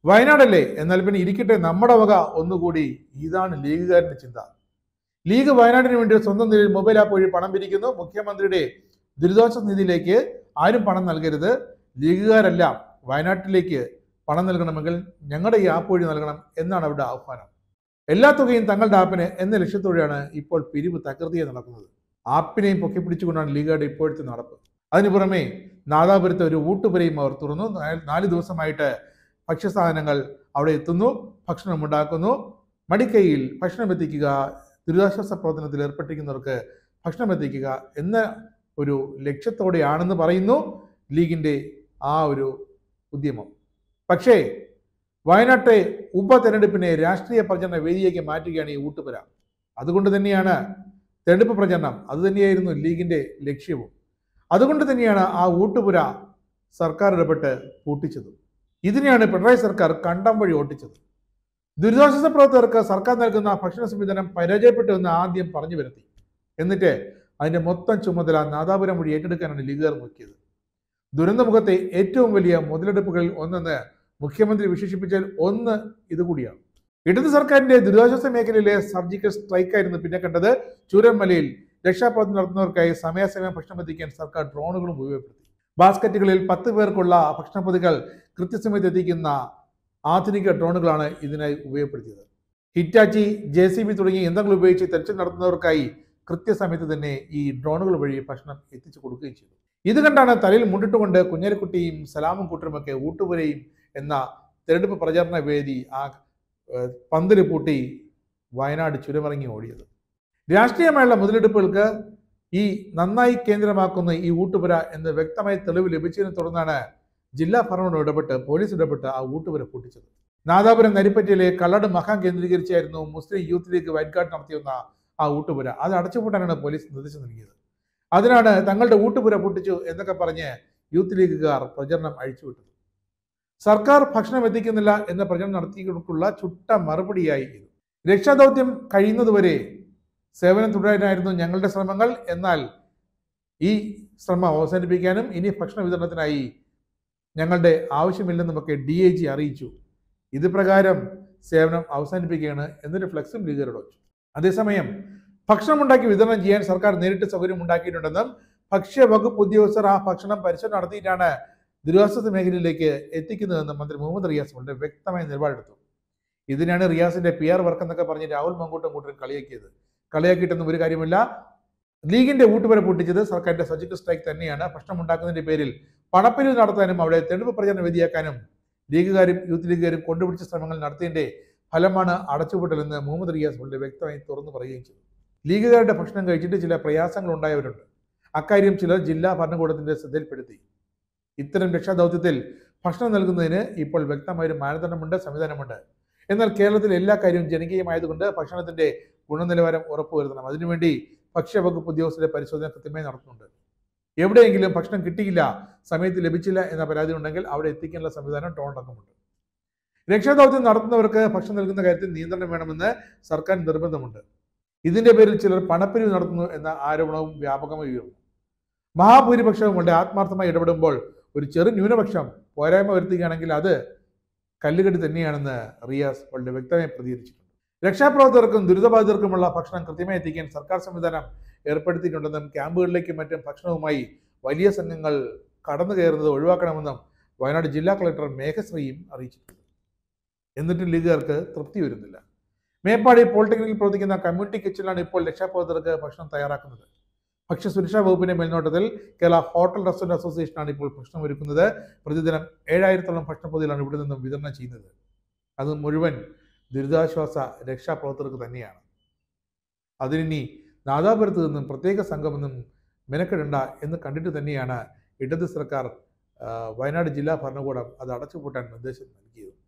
വയനാടല്ലേ, എന്നാൽ പിന്നെ ഇരിക്കട്ടെ നമ്മുടെ വക ഒന്നുകൂടി. ഇതാണ് ലീഗുകാരന്റെ ചിന്ത. ലീഗ് വയനാടിന് വേണ്ടി സ്വന്തം നിലയിൽ മൊബൈൽ ആപ്പ് വഴി പണം പിരിക്കുന്നു. മുഖ്യമന്ത്രിയുടെ ദുരിതാശ്വാസ നിധിയിലേക്ക് ആരും പണം നൽകരുത്, ലീഗുകാരെല്ലാം വയനാട്ടിലേക്ക് പണം നൽകണമെങ്കിൽ ഞങ്ങളുടെ ഈ ആപ്പ് വഴി നൽകണം എന്നാണ് അവരുടെ ആഹ്വാനം. എല്ലാ തുകയും തങ്ങളുടെ ആപ്പിന് എന്ന ലക്ഷ്യത്തോടെയാണ് ഇപ്പോൾ പിരിവ് തകൃതിയെ നടക്കുന്നത്. ആപ്പിനെയും പൊക്കിപ്പിടിച്ചുകൊണ്ടാണ് ലീഗുകാരുടെ ഇപ്പോഴത്തെ നടപ്പ്. അതിനു പുറമെ നാദാപുരത്ത് ഒരു ഊട്ടുപുരയും അവർ തുറന്നു. 4 ദിവസമായിട്ട് ഭക്ഷ്യസാധനങ്ങൾ അവിടെ എത്തുന്നു, ഭക്ഷണം ഉണ്ടാക്കുന്നു. മടിക്കൈയിൽ ഭക്ഷണം എത്തിക്കുക, ദുരിതാശ്വാസ പ്രവർത്തനത്തിൽ ഏർപ്പെട്ടിരിക്കുന്നവർക്ക് ഭക്ഷണം എത്തിക്കുക എന്ന ഒരു ലക്ഷ്യത്തോടെയാണെന്ന് പറയുന്നു ലീഗിൻ്റെ ആ ഒരു ഉദ്യമം. പക്ഷേ വയനാട്ടെ ഉപതെരഞ്ഞെടുപ്പിനെ രാഷ്ട്രീയ പ്രചരണ വേദിയേക്ക് മാറ്റുകയാണ് ഈ ഊട്ടുപുര. അതുകൊണ്ട് തന്നെയാണ് തെരഞ്ഞെടുപ്പ് പ്രചരണം അതുതന്നെയായിരുന്നു ലീഗിൻ്റെ ലക്ഷ്യവും. അതുകൊണ്ട് തന്നെയാണ് ആ ഊട്ടുപുര സർക്കാർ ഇടപെട്ട് പൂട്ടിച്ചത്. ഇതിനെയാണ് പിണറായി സർക്കാർ കണ്ടം വഴി ഓട്ടിച്ചത്. ദുരിതാശ്വാസ പ്രവർത്തകർക്ക് സർക്കാർ നൽകുന്ന ഭക്ഷണ സംവിധാനം പരാജയപ്പെട്ടു എന്ന് ആദ്യം പറഞ്ഞു വരുത്തി. എന്നിട്ട് അതിൻ്റെ മൊത്തം ചുമതല നാദാപുരം വഴി ഏറ്റെടുക്കാനാണ് ലീഗുകാർ നോക്കിയത്. ദുരന്തമുഖത്തെ ഏറ്റവും വലിയ മുതലെടുപ്പുകളിൽ ഒന്നെന്ന് മുഖ്യമന്ത്രി വിശേഷിപ്പിച്ചാൽ ഒന്ന് ഇതുകൂടിയാണ്. ഇടത് സർക്കാരിന്റെ ദുരിതാശ്വാസ മേഖലയിലെ സർജിക്കൽ സ്ട്രൈക്കായിരുന്നു പിന്നെ കണ്ടത്. ചൂരന്മലയിൽ രക്ഷാപ്രവർത്തനം നടത്തുന്നവർക്കായി സമയാസമയം ഭക്ഷണം എത്തിക്കാൻ സർക്കാർ ഡ്രോണുകളും ഉപയോഗപ്പെടുത്തി. ബാസ്ക്കറ്റുകളിൽ 10 പേർക്കുള്ള ഭക്ഷണപ്പൊതികൾ കൃത്യസമയത്ത് എത്തിക്കുന്ന ആധുനിക ഡ്രോണുകളാണ് ഇതിനായി ഉപയോഗപ്പെടുത്തിയത്. ഹിറ്റാച്ചി, JCB തുടങ്ങിയ യന്ത്രങ്ങൾ ഉപയോഗിച്ച് തെരച്ചിൽ നടത്തുന്നവർക്കായി കൃത്യസമയത്ത് തന്നെ ഈ ഡ്രോണുകൾ വഴി ഭക്ഷണം എത്തിച്ചു കൊടുക്കുകയും ചെയ്തു. ഇത് കണ്ടാണ് തലയിൽ മുണ്ടിട്ടുകൊണ്ട് കുഞ്ഞാലിക്കുട്ടിയും സലാമും കൂട്ടരുമൊക്കെ ഊട്ടുപുരയും എന്ന തെരഞ്ഞെടുപ്പ് പ്രചാരണ വേദി ആ പന്തല് പൂട്ടി വയനാട് ചുരമിറങ്ങി ഓടിയത്. രാഷ്ട്രീയമായുള്ള മുതലെടുപ്പുകൾക്ക് ഈ നന്നായി കേന്ദ്രമാക്കുന്ന ഈ ഊട്ടുപുര എന്ന് വ്യക്തമായ തെളിവ് ലഭിച്ചതിനെ തുടർന്നാണ് ജില്ലാ ഭരണകൂടം ഇടപെട്ട് പോലീസ് ഇടപെട്ട് ആ ഊട്ടുപുര പൂട്ടിച്ചത്. നാദാപുരം നരിപ്പറ്റയിലെ കള്ളട് മഹാം കേന്ദ്രീകരിച്ചായിരുന്നു മുസ്ലിം യൂത്ത് ലീഗ് വൈറ്റ് നടത്തിയുന്ന ആ ഊട്ടുപുര. അത് അടച്ചുപൂട്ടാനാണ് പോലീസ് നിർദ്ദേശം നൽകിയത്. അതിനാണ് തങ്ങളുടെ ഊട്ടുപുര പൊട്ടിച്ചു എന്നൊക്കെ പറഞ്ഞ് യൂത്ത് ലീഗുകാർ പ്രചരണം അഴിച്ചുവിട്ടത്. സർക്കാർ ഭക്ഷണം എത്തിക്കുന്നില്ല എന്ന പ്രചരണം നടത്തിയിട്ടുള്ള ചുട്ട മറുപടിയായി ഇത്. രക്ഷാദൗത്യം കഴിയുന്നതുവരെ സേവനം തുടരാനായിരുന്നു ഞങ്ങളുടെ ശ്രമങ്ങൾ. എന്നാൽ ഈ ശ്രമം അവസാനിപ്പിക്കാനും ഇനി ഭക്ഷണ വിതരണത്തിനായി ഞങ്ങളുടെ ആവശ്യമില്ലെന്നുമൊക്കെ DIG അറിയിച്ചു. ഇത് പ്രകാരം സേവനം അവസാനിപ്പിക്കുകയാണ് എന്നൊരു ഫ്ലെക്സും ലീഗുകാരോട് വെച്ചു. അതേസമയം ഭക്ഷണമുണ്ടാക്കി വിതരണം ചെയ്യാൻ സർക്കാർ നേരിട്ട് സൗകര്യം ഉണ്ടാക്കിയിട്ടുണ്ടെന്നും ഭക്ഷ്യവകുപ്പ് ഉദ്യോഗസ്ഥർ ആ ഭക്ഷണം പരിശോധന നടത്തിയിട്ടാണ് ദുരിതാശ്വാസ മേഖലയിലേക്ക് എത്തിക്കുന്നതെന്നും മന്ത്രി മുഹമ്മദ് റിയാസ് വളരെ വ്യക്തമായ നിലപാടെടുത്തു. ഇതിനാണ് റിയാസിന്റെ PR വർക്ക് എന്നൊക്കെ പറഞ്ഞ് രാഹുൽ മങ്കൂട്ടും കൂട്ടരും കളിയാക്കിയത്. കളിയാക്കിയിട്ടൊന്നും ഒരു കാര്യമില്ല. ലീഗിന്റെ ഊട്ടുപുര പൊട്ടിച്ചത് സർക്കാരിന്റെ സർജിക്കൽ സ്ട്രൈക്ക് തന്നെയാണ്. ഭക്ഷണം ഉണ്ടാക്കുന്നതിന്റെ പേരിൽ പണപ്പിരിവ് നടത്താനും അവിടെ തെരഞ്ഞെടുപ്പ് പ്രചരണ വേദിയാക്കാനും ലീഗുകാരും യൂത്ത് ലീഗുകാരും കൊണ്ടുപിടിച്ച ശ്രമങ്ങൾ നടത്തിയതിന്റെ ഫലമാണ് അടച്ചുപൂട്ടലെന്ന് മുഹമ്മദ് റിയാസ് വളരെ വ്യക്തമായി തുറന്നു പറയുകയും ചെയ്തു. ലീഗുകാരുടെ ഭക്ഷണം കഴിച്ചിട്ട് ചില പ്രയാസങ്ങൾ ഉണ്ടായവരുണ്ട്. അക്കാര്യം ചിലർ ജില്ലാ ഭരണകൂടത്തിന്റെ ശ്രദ്ധയിൽപ്പെടുത്തി. ഇത്തരം രക്ഷാദൗത്യത്തിൽ ഭക്ഷണം നൽകുന്നതിന് ഇപ്പോൾ വ്യക്തമായൊരു മാനദണ്ഡമുണ്ട്, സംവിധാനമുണ്ട്. എന്നാൽ കേരളത്തിൽ എല്ലാ കാര്യവും ജനകീയമായതുകൊണ്ട് ഭക്ഷണത്തിന്റെ ഗുണനിലവാരം ഉറപ്പുവരുത്തണം. അതിനുവേണ്ടി ഭക്ഷ്യവകുപ്പ് ഉദ്യോഗസ്ഥരുടെ പരിശോധന കൃത്യമായി നടത്തുന്നുണ്ട്. എവിടെയെങ്കിലും ഭക്ഷണം കിട്ടിയില്ല, സമയത്ത് ലഭിച്ചില്ല എന്ന പരാതി ഉണ്ടെങ്കിൽ അവിടെ എത്തിക്കാനുള്ള സംവിധാനം ഡ്രോണടക്കമുണ്ട്. രക്ഷാദൗത്യം നടത്തുന്നവർക്ക് ഭക്ഷണം നൽകുന്ന കാര്യത്തിൽ നിയന്ത്രണം വേണമെന്ന് സർക്കാർ നിർബന്ധമുണ്ട്. ഇതിന്റെ പേരിൽ ചിലർ പണപ്പിരിവ് നടത്തുന്നു എന്ന ആരോപണവും വ്യാപകമായി ഉയർന്നു. മഹാഭൂരിപക്ഷവും വളരെ ആത്മാർത്ഥമായി ഇടപെടുമ്പോൾ ഒരു ചെറു ന്യൂനപക്ഷം പോരായ്മ വരുത്തുകയാണെങ്കിൽ അത് കല്ലുകടി തന്നെയാണെന്ന് റിയാസ് വളരെ വ്യക്തമായി പ്രതികരിച്ചിട്ടുണ്ട്. രക്ഷാപ്രവർത്തകർക്കും ദുരിതബാധിതർക്കുമുള്ള ഭക്ഷണം കൃത്യമായി എത്തിക്കാൻ സർക്കാർ സംവിധാനം ഏർപ്പെടുത്തിയിട്ടുണ്ടെന്നും ക്യാമ്പുകളിലേക്കും മറ്റും ഭക്ഷണവുമായി വലിയ സംഘങ്ങൾ കടന്നു കയറുന്നത് ഒഴിവാക്കണമെന്നും വയനാട് ജില്ലാ കളക്ടർ മേഘശ്രീയും അറിയിച്ചിട്ടുണ്ട്. എന്നിട്ടും ലീഗുകാർക്ക് തൃപ്തി വരുന്നില്ല. മേപ്പാടി പോളിടെക്നിക്കിൽ പ്രവർത്തിക്കുന്ന കമ്മ്യൂണിറ്റി കിച്ചണിലാണ് ഇപ്പോൾ രക്ഷാപ്രവർത്തകർക്ക് ഭക്ഷണം തയ്യാറാക്കുന്നത്. ഭക്ഷ്യസുരക്ഷാ വകുപ്പിന്റെ മേൽനോട്ടത്തിൽ കേരള ഹോട്ടൽ റെസ്റ്റോറന്റ് അസോസിയേഷനാണ് ഇപ്പോൾ ഭക്ഷണം ഒരുക്കുന്നത്. പ്രതിദിനം 7000-ഓളം ഭക്ഷണപ്പൊതികളാണ് ഇവിടെ നിന്നും വിതരണം ചെയ്യുന്നത്. അത് മുഴുവൻ ദുരിതാശ്വാസ രക്ഷാപ്രവർത്തകർക്ക് തന്നെയാണ്. അതിനി നാദാപുരത്ത് നിന്നും പ്രത്യേക സംഘമൊന്നും മെനക്കെടണ്ട എന്ന് കണ്ടിട്ട് തന്നെയാണ് ഇടത് സർക്കാർ വയനാട് ജില്ലാ ഭരണകൂടം അത് അടച്ചുപൂട്ടാൻ നിർദ്ദേശം നൽകിയത്.